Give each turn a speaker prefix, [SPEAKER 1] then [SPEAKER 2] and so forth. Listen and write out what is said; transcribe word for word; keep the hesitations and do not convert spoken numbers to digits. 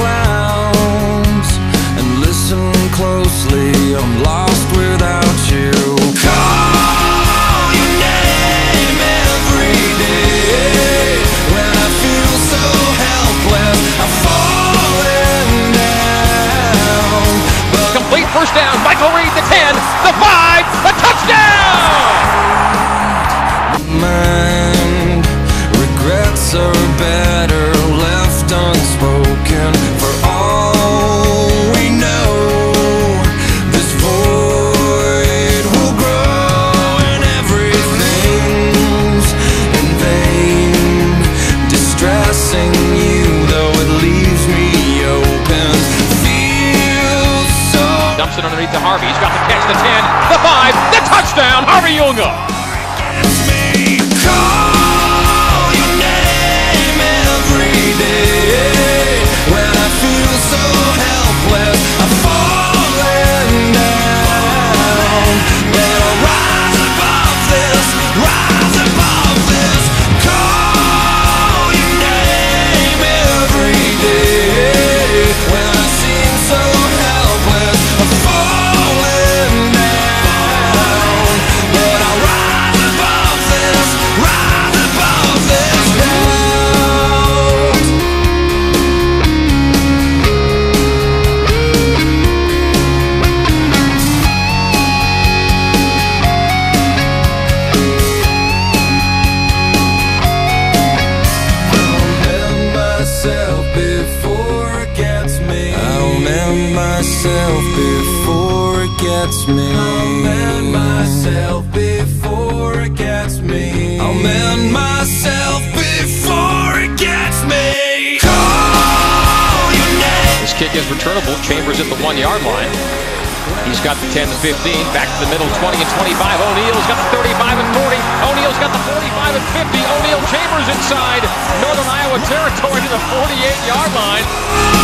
[SPEAKER 1] clouds and listen closely. I'm lost without you. Call your name every day when I feel so helpless. I'm falling down. But
[SPEAKER 2] complete first down. Michael Reed, the ten, the five, the touchdown!
[SPEAKER 1] Mind, regrets are better left unspoken. For all we know, this void will grow, and everything's in vain. Distressing you, though it leaves me open. Feels so.
[SPEAKER 2] Dumps it underneath to Harvey. He's got the catch, the ten, the five, the touchdown! Harvey Unga! Before it gets me, I'll mend myself before it gets me. I'll mend myself before it gets me. I'll mend myself before it gets me. Call your name. This kick is returnable. Chambers at the one-yard line. He's got the ten to fifteen, back to the middle, twenty and twenty-five. O'Neal's got the thirty-five and forty. O'Neal's got the forty-five and fifty. O'Neal, Chambers inside Northern Iowa territory to the forty-eight-yard line.